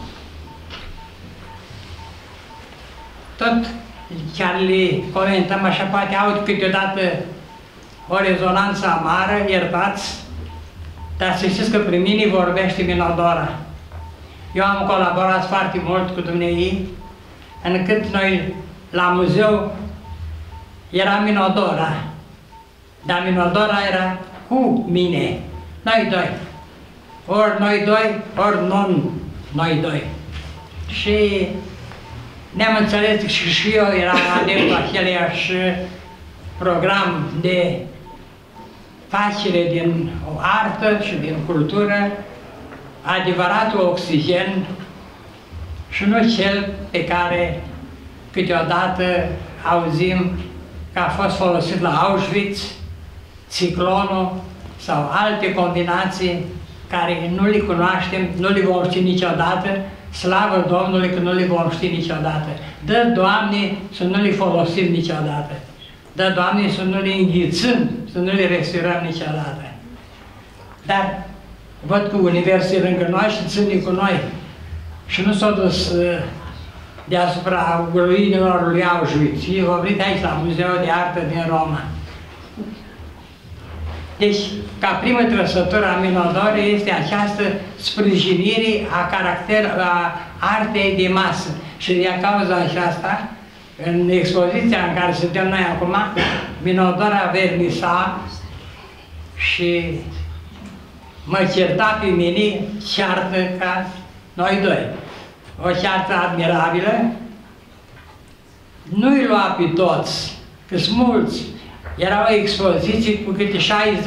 Tot chiar le comentăm așa, poate aud câteodată o rezonanță amară, iertați, dar să știți că prin mine vorbește Minodora. Eu am colaborat foarte mult cu dumneei, încât noi la muzeu era Minodora, dar Minodora era cu mine, noi doi. Ori noi doi, ori noi doi. Și ne-am înțeles și eu eram adeptul aceleiași program de facere din artă și din cultură, adevăratul oxigen, și nu cel pe care câteodată auzim că a fost folosit la Auschwitz, ciclonul sau alte combinații care nu le cunoaștem, nu le vom ști niciodată, slavă Domnului că nu le vom ști niciodată. Dă, Doamne, să nu le folosim niciodată. Dă, Doamne, să nu le înghițăm, să nu le respirăm niciodată. Dar văd că Universul e lângă noi și ține cu noi. Și nu s-a dus deasupra ruinelor lui Auschwitz. Eu am venit aici la Muzeul de Artă din Roma. Deci, ca primă trăsătură a Minodorei este această sprijinire a artei de masă. Și din cauza aceasta, în expoziția în care suntem noi acum, Minodora vernisa și mă certa pe mine ceartă ca noi doi. O ceartă admirabilă, nu-i lua pe toți, că sunt mulți. Era o expoziție cu câte 60-80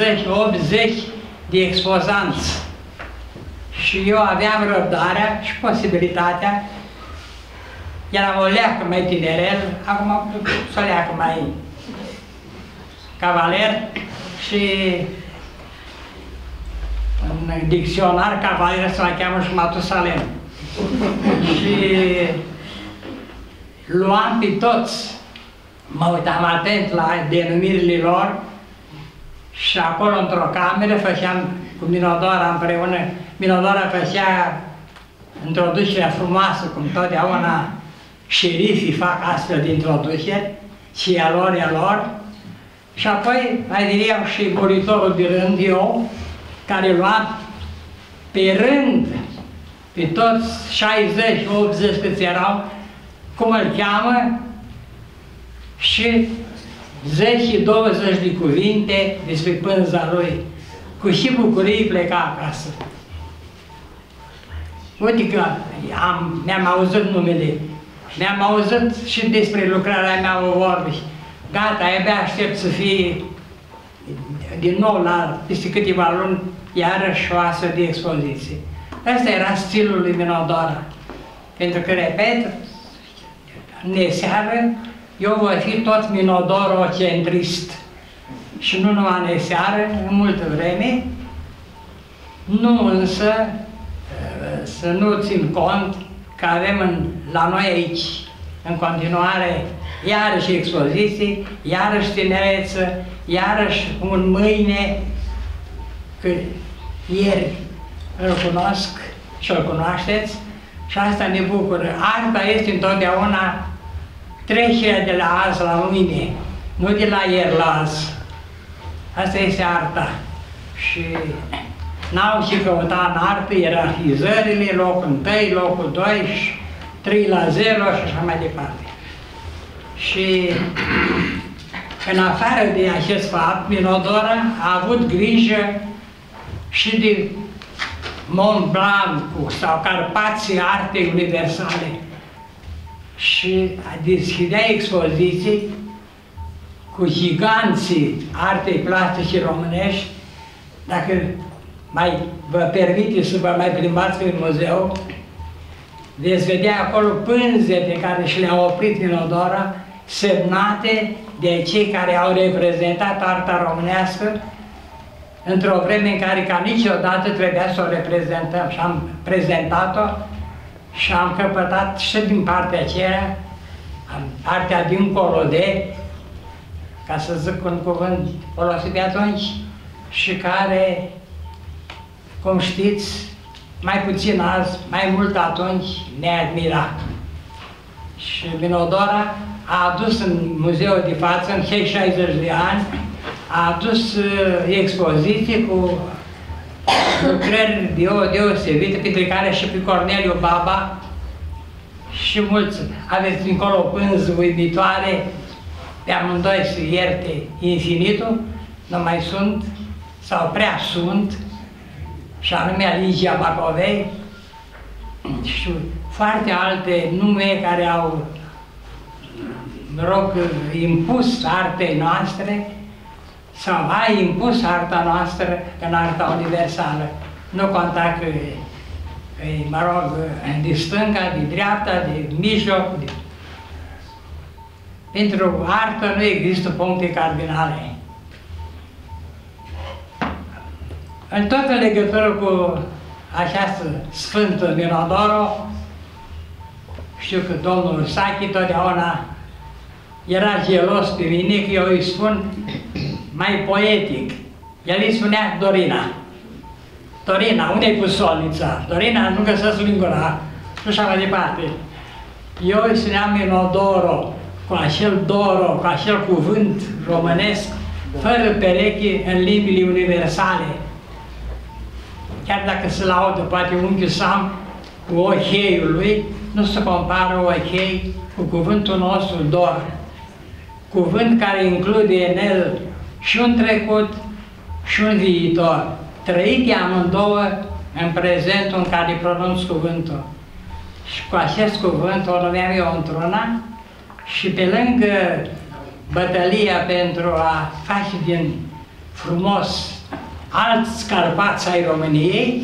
de expozanți. Și eu aveam răbdarea și posibilitatea, eram o leacă mai tinerel, acum s-o leacă mai cavaler și în dicționar cavaler se mai cheamă și Matusalem. Și luam pe toți. Mă uitam atent la denumirile lor și acolo într-o cameră făceam cu Minodora împreună. Minodora făcea introducerea frumoasă, cum totdeauna șerifii fac astfel de introduceri, și a lor. Și apoi mai diream și muritorul de rând, eu, care luam pe rând, pe toți 60-80 câți erau, cum îl cheamă, și 10-20 de cuvinte despre pânza lui. Cu și bucurie pleca acasă. Uite că mi-am auzit numele, mi-am auzit și despre lucrarea mea o vorbi. Gata, abia aștept să fie din nou peste câteva luni, iarăși o astfel de expoziție. Asta era stilul lui Minodora. Pentru că, repet, neseară, eu voi fi tot minodorocentrist. Și nu numai neseară, în multă vreme, nu însă să nu țin cont că avem la noi aici, în continuare, iarăși expoziții, iarăși tinereță, iarăși un mâine, că ieri îl cunosc și îl cunoașteți și asta ne bucură. Arta este întotdeauna trecerea de la azi la mâine, nu de la ieri la azi. Asta este arta. Și n-au ce căuta în artă, ierarhizările, locul 1, locul 2, 3-0 și așa mai departe. Și în afară de acest fapt, Minodora a avut grijă și de Mont Blanc sau Carpații Artei Universale și deschidea expoziții cu giganții artei plastice românești. Dacă mai vă permite să vă mai plimbați prin muzeu, veți vedea acolo pânze pe care și le-a oprit Minodora, semnate de cei care au reprezentat arta românească într-o vreme în care ca niciodată trebuia să o reprezentăm. Și am prezentat-o și am căpătat și din partea aceea, partea dincolo de, ca să zic un cuvânt folosit de atunci, și care, cum știți, mai puțin azi, mai mult atunci, ne admira. Și Minodora a adus în muzeul de față, în cei 60 de ani, a adus expoziții cu lucrări deosebite, printre care și pe Corneliu Baba și mulți. Aveți dincolo pânză uimitoare, pe amândoi să ierte infinitul, nu mai sunt, sau prea sunt, și anume Ligia Bacovei și foarte alte nume care au, mă rog, impus artei noastre sau a impus arta noastră în arta universală. Nu conta că mă rog, de stânga, de dreapta, de mijloc. Pentru artă nu există puncte cardinale. În tot în legătură cu această Sfântă Minodoro, știu că domnul Sachi totdeauna era gelos pe mine, că eu îi spun mai poetic. El îi spunea Dorina. Dorina, unde ai pus solnița? Dorina, nu găsesc lingura. Și așa mai departe. Eu îi spuneam Minodoro, cu acel doro, cu acel cuvânt românesc, fără pereche în limbile universale. Chiar dacă se laudă, poate unchiul Sam, cu ocheiul lui, nu se compară ochei cu cuvântul nostru dor. Cuvânt care include în el și un trecut și un viitor. Trăite amândouă în prezentul în care pronunț cuvântul. Și cu acest cuvânt o numeam eu într-una și pe lângă bătălia pentru a face din frumos alți Carpați ai României,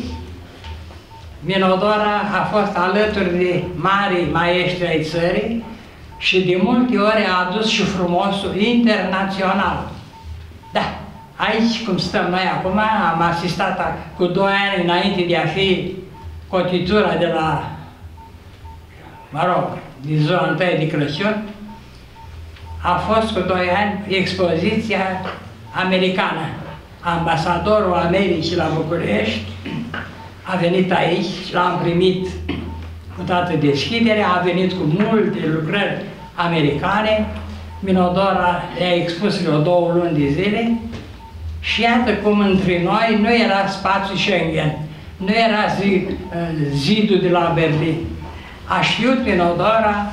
Minodora a fost alături de mari maestri ai țării și de multe ori a adus și frumosul internațional. Da, aici, cum stăm noi acum, am asistat cu 2 ani înainte de a fi cotitura de la, mă rog, din ziua 1 de Crăciun, a fost cu 2 ani expoziția americană. Ambasadorul Americii la București a venit aici și l-am primit cu toată deschiderea, a venit cu multe lucrări americane, Minodora le-a expus vreo 2 luni de zile și iată cum între noi nu era spațiu Schengen, nu era zidul de la Berlin. A știut Minodora,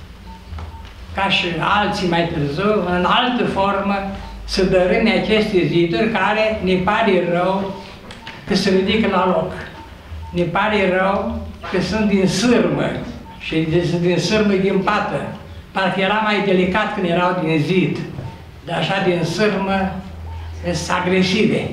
ca și alții mai târziu, în altă formă, să dărâme aceste ziduri care ne pare rău că se ridică la loc. Ne pare rău că sunt din sârmă și din sârmă ghimpată. Parcă era mai delicat când erau din zid, dar așa din sârmă sunt agresive.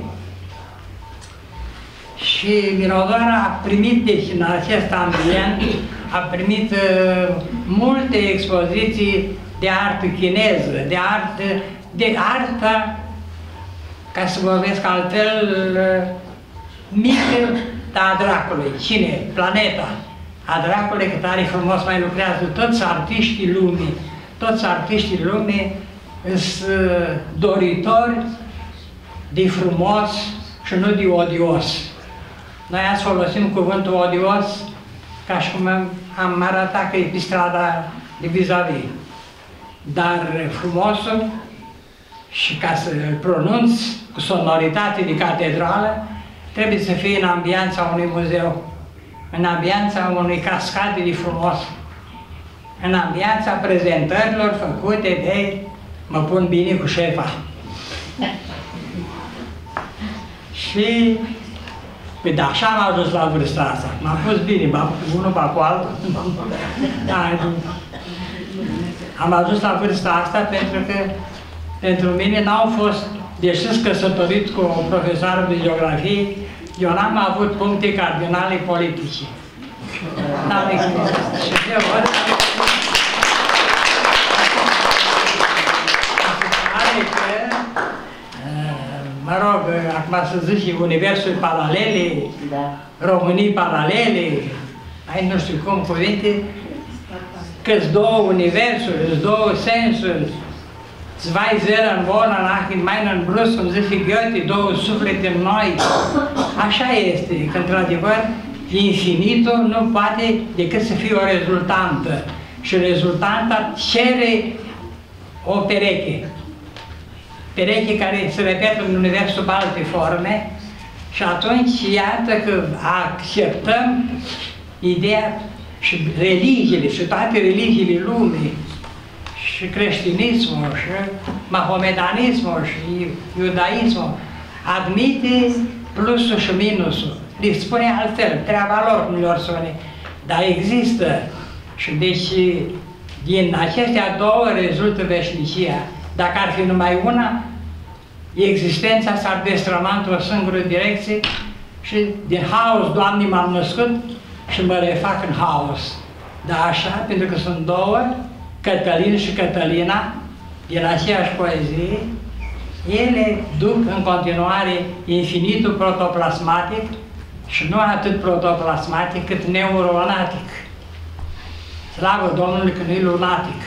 Și Minodora a primit, deci în acest ambient, a primit multe expoziții de artă chineză, de artă, ca să vorbesc altfel, mică, dar a dracului. Cine? Planeta. A dracului, că tare frumos mai lucrează toți artiștii lumii. Toți artiștii lumii sunt doritori de frumos și nu de odios. Noi azi folosim cuvântul odios ca și cum am arătat că e pe strada de vis-a-vis. Dar frumosul, și ca să-l pronunț cu sonoritate de catedrală, trebuie să fie în ambianța unui muzeu, în ambianța unui cascade de frumos, în ambianța prezentărilor făcute de mă pun bine cu șefa. Și păi da, așa am ajuns la vârsta asta. M-am pus bine, unul pe altul. Am ajuns la vârsta asta pentru că pentru mine n-au fost, deși sunt căsătorit cu o profesoară de geografie, eu n-am avut puncte cardinale politice. N-am existat. Și de văd că, mă rog, acum să zic, universuri paralele, Românii paralele, ai nu știu cum cuvinte, că-s 2 universuri, sunt 2 sensuri, zwei Seelen wohnen nach in meinen Brust, cum zice Goethe, 2 suflete în noi. Așa este, că într-adevăr infinitul nu poate decât să fie o rezultantă. Și rezultanta cere o pereche. Pereche care se repetă în univers sub alte forme și atunci iată că acceptăm ideea și religiile, și toate religiile lumii, și creștinismul, și mahomedanismul, și iudaismul, admite plusul și minusul. Le spune altfel, treaba lor nu le-or spune, dar există. Și deci, din acestea 2 rezultă veșnicia. Dacă ar fi numai una, existența s-ar destrăma într-o singură direcție și din haos, Doamne, m-am născut, și mă refac în haos. Dar așa, pentru că sunt două, Cătălin și Cătălina, din aceeași poezie, ele duc în continuare infinitul protoplasmatic și nu atât protoplasmatic, cât neuronatic. Slavă Domnului că nu-i lunatic.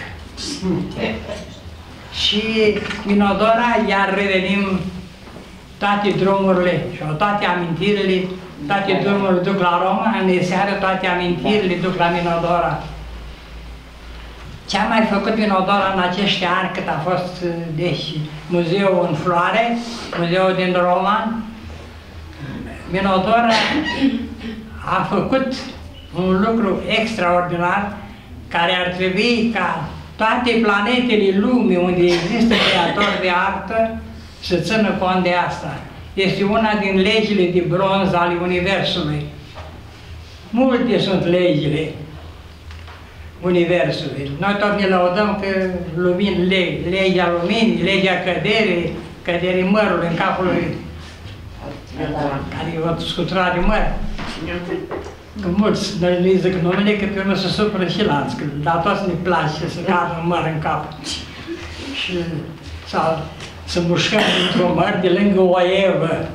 Și Minodora, iar revenim toate drumurile și toate amintirile, toate drumurile duc la Roma, în seară toate amintirile duc la Minodora. Ce a mai făcut Minodora în acești ani cât a fost, deci, muzeul în floare, muzeul din Roma, Minodora a făcut un lucru extraordinar care ar trebui ca toate planetele lumii unde există creatori de artă să țină cont de asta. Este una din legile de bronz ale Universului. Multe sunt legile Universului. Noi tot ne laudăm că legea luminii, legea căderii mărului în capul lui, care e o sculptură de măr. Că mulți ne zic numele, că pe urmă se supără și la alții, dar toți ne place să cadă un măr în cap. Și, sau să mușcăm dintr-un măr de lângă o evă.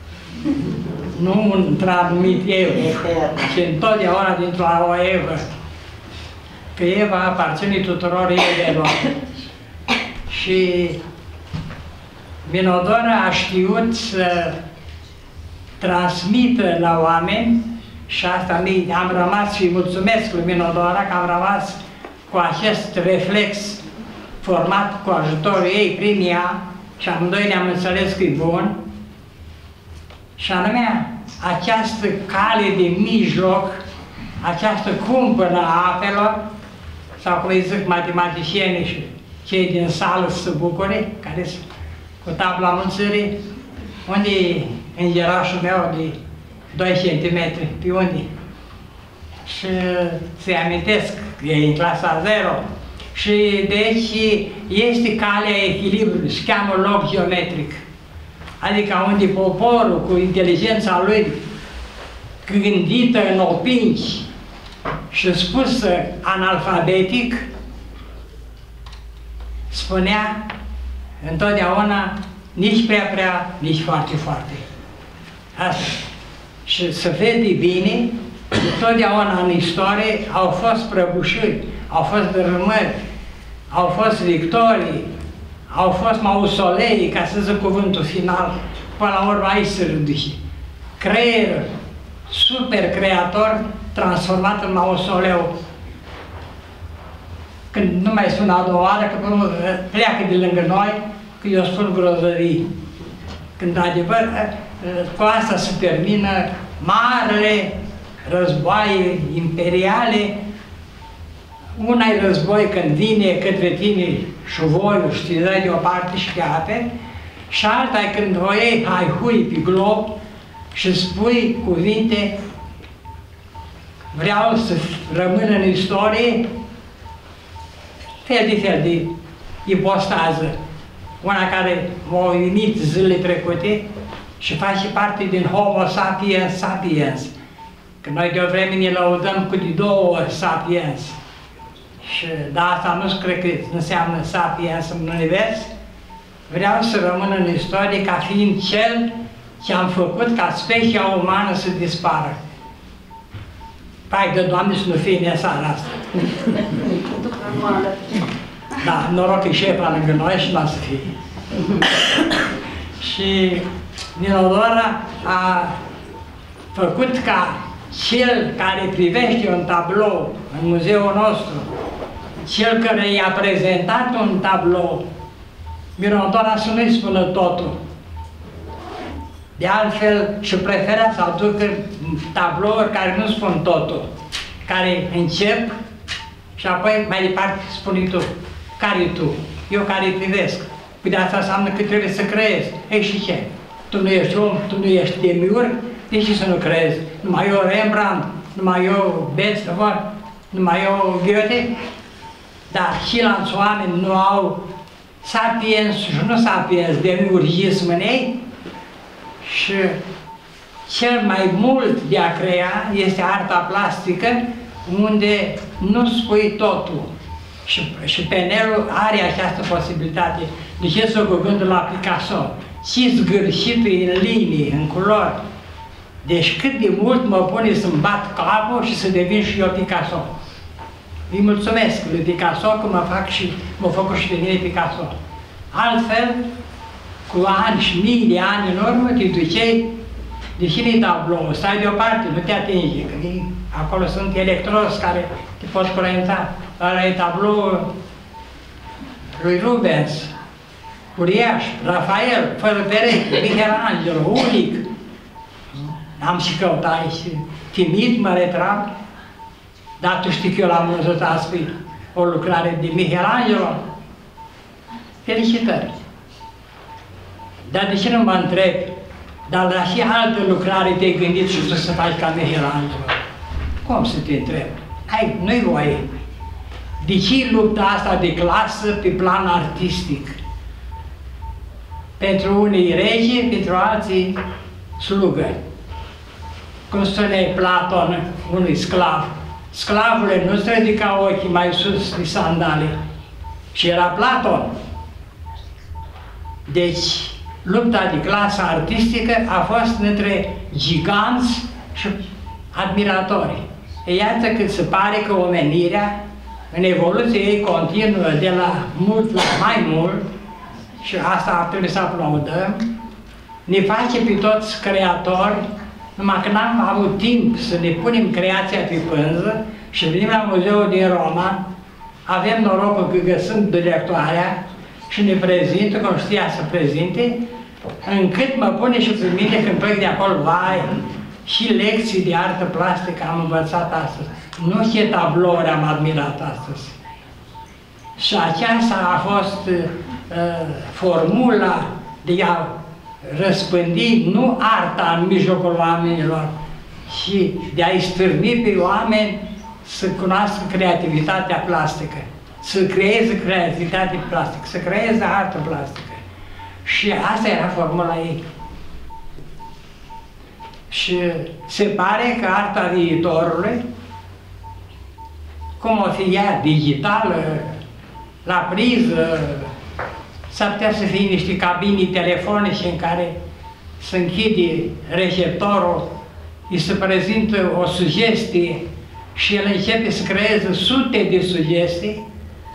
Nu un anumit evă, ci întotdeauna dintr-o evă. Că Eva aparține tuturor evelor. Și Minodora a știut să transmită la oameni, și asta am rămas și mulțumesc lui Minodora că am rămas cu acest reflex format cu ajutorul ei prin ea și amândoi ne-am înțeles că e bun, și anume această cale de mijloc, această cumpănă a apelor, sau cum îi zic matematicienii și cei din sală să se bucure, care sunt cu tabla mulțirii, unde e îngerașul meu de 2 cm, pe unde? Și se amintesc că e în clasa 0. Și deci este calea echilibrului, se cheamă loc geometric. Adică unde poporul cu inteligența lui gândită în opinci și spusă analfabetic, spunea întotdeauna nici prea, nici foarte. Asta. Și se vede bine, întotdeauna în istorie au fost prăbușiri, au fost dărâmări, au fost victorii, au fost mausolei, ca să zic cuvântul final, până la urmă aici se ridice. Creier, super creator, transformat în mausoleu. Când nu mai spun a doua oară, că până pleacă de lângă noi, că eu spun grozării. Când adevăr, cu asta se termină marele războaie imperiale. Una e război când vine către tine șuvoiul și te dai de o parte și te aperi, și alta e când o iei hai-hui pe glob și spui cuvinte, vreau să rămân în istorie, fel de ipostază. Una care m-a uimit zilele trecute și face parte din Homo sapiens sapiens. Că noi de o vreme ne lăudăm cu de 2 ori sapiens. Și da, asta nu cred că înseamnă sapiens în univers. Vreau să rămân în istorie ca fiind cel ce am făcut ca specia umană să dispară. Pai de Doamne să nu fie în seara asta. Da, noroc că e șefa lângă noi și nu o să fie. Și Minodora a făcut ca cel care privește un tablou în muzeul nostru, cel care i-a prezentat un tablou, Minodora să nu-i spună totul. De altfel, și preferă să aducă tablouri care nu spun totul, care încep și apoi mai departe spune tu. Care-i tu? Eu care-i privesc. Păi de asta înseamnă că trebuie să creezi. Ei, și ce? Tu nu ești om, tu nu ești demiurg, de ce să nu creezi? Numai eu Rembrandt, numai eu Beethoven, numai eu Goethe? Dar și lanți oameni nu au sapiens și nu sapiens, demiurgism în ei? Și cel mai mult de a crea este arta plastică, unde nu spui totul. Și penelul are această posibilitate. De ce s-o cu gândul la Picasso? Și zgârșitul în linii, în culori. Deci cât de mult mă pune să-mi bat capul și să devin și eu Picasso. Îi mulțumesc lui Picasso că mă fac și pe mine Picasso. Altfel, cu ani și mii de ani în urmă, te duceai, deși nu-i tablou, stai deoparte, nu te atinge, că acolo sunt electrozi care te poți curenta. Ăla e tablou lui Rubens, uriaș, Rafael, fără perechi, Michelangelo, unic. Am și căutat și timid mă retrag, dar tu știi că eu l-am văzut azi o lucrare de Michelangelo. Felicitări! Dar de ce nu mă întreb? Dar la și altă lucrare te-ai gândit și tu să faci ca Michelangelo? Cum să te întreb? Hai, nu-i voie. De ce lupta asta de clasă pe plan artistic? Pentru unii regi, pentru alții slugări. Cum spune Platon unui sclav, sclavule, nu-ți ridica ochii mai sus de sandale. Și era Platon. Deci, lupta de clasă artistică a fost între giganți și admiratori. E iată cât se pare că omenirea, în evoluție ei continuă de la mult la mai mult, și asta ar trebui să aplaudăm, ne face pe toți creatori, numai că n-am avut timp să ne punem creația pe pânză și venim la muzeul din Roma, avem norocul că găsim directoarea și ne prezintă, cum știa să prezinte, încât mă pune și pe mine când plec de acolo, vai, și lecții de artă plastică am învățat astăzi. Nu ce tablouri am admirat astăzi. Și aceasta a fost formula de a răspândi nu arta în mijlocul oamenilor, ci de a-i stârni pe oameni să cunoască creativitatea plastică, să creeze creativitate plastică, să creeze artă plastică. Și asta era formula ei. Și se pare că arta viitorului, cum o fi ea digitală, la priză, s-ar putea să fie niște cabini telefonice în care se închide receptorul, îi se prezintă o sugestie și el începe să creeze sute de sugestii.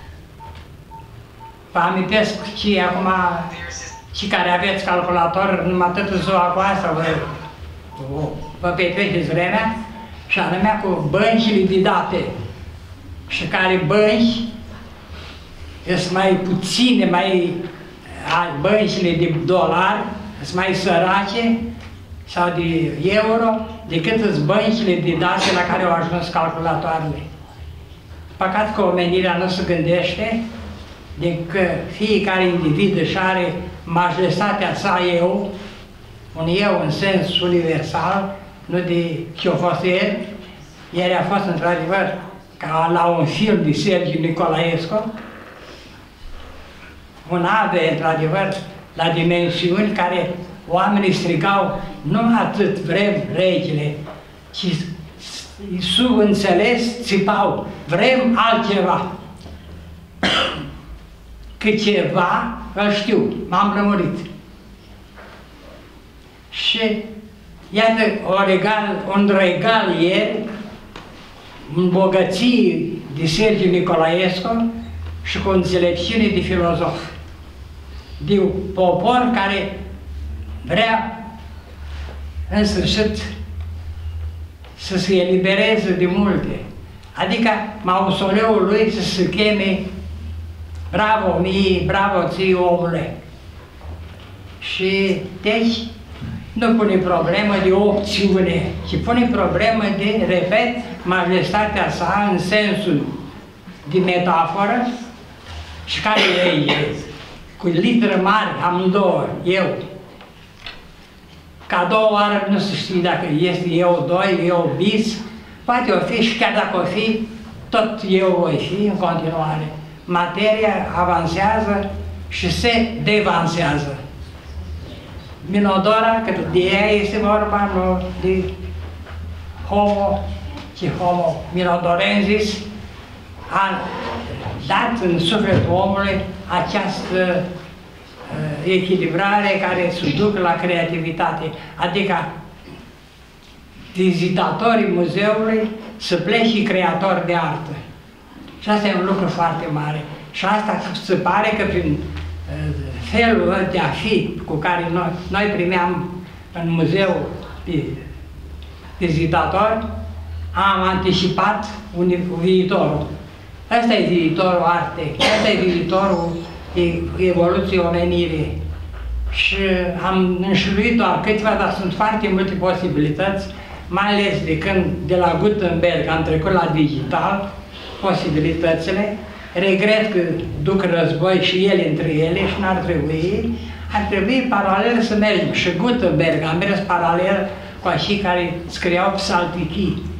Vă amintesc și acum, cei care aveți calculator, numai atât ziua cu asta vă petreceți vremea, și anume cu băncile de date, și care bănci sunt mai puține, băncile de dolari sunt mai sărace sau de euro decât sunt băncile de date la care au ajuns calculatoarele. Păcat că omenirea nu se gândește de că fiecare individ își are majestatea sa eu, un eu în sens universal, nu de ce-a fost el a fost într-adevăr ca la un film de Sergiu Nicolaescu, un ave, într-adevăr, la dimensiuni care oamenii strigau, nu atât vrem regele, ci subînțeles țipau, vrem altceva. Că ceva, îl știu, m-am lămurit. Și iată un regal ieri, în bogăție de Sergiu Nicolaescu și cu înțelepciune de filozof. De un popor care vrea, în sfârșit, să se elibereze de multe. Adică mausoleul lui să se cheme bravo mie, bravo ție, omule. Și deci nu pune problemă de opțiune, ci pune problemă de, repet, majestatea sa în sensul de metaforă și care e cu litere mari, amândouă, eu. Ca două oară nu se știe dacă este eu doi, eu bis, poate o fi și chiar dacă o fi, tot eu voi fi în continuare. Materia avansează și se devansează. Minodora, că de ea este vorba, nu de Homo, ci Homo minodorensis, a dat în sufletul omului această echilibrare care se duc la creativitate, adică vizitatorii muzeului să plece creatori de artă. Și asta e un lucru foarte mare. Și asta se pare că prin felul de a fi cu care noi primeam în muzeu vizitatori, am anticipat viitorul. Asta e viitorul artei, asta e viitorul evoluției omenirii. Și am înșiruit doar câteva, dar sunt foarte multe posibilități, mai ales de la Gutenberg am trecut la digital, posibilitățile. Regret că duc război și ele între ele și n-ar trebui. Ar trebui paralel să mergem. Și Gutenberg a mers paralel cu acei care scriau psaltichii.